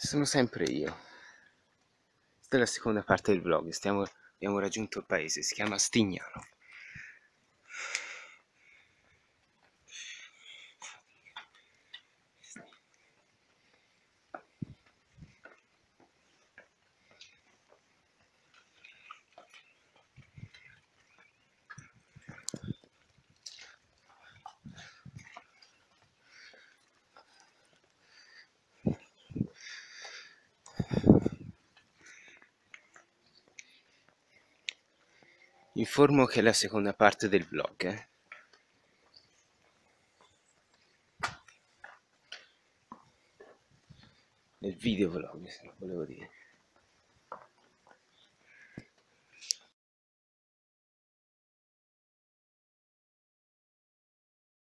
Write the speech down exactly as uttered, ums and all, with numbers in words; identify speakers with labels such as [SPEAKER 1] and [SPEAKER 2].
[SPEAKER 1] Sono sempre io. Questa è la seconda parte del vlog. Stiamo, abbiamo raggiunto il paese, si chiama Stignano. Informo che è la seconda parte del vlog, eh. Del video vlog, se lo volevo dire.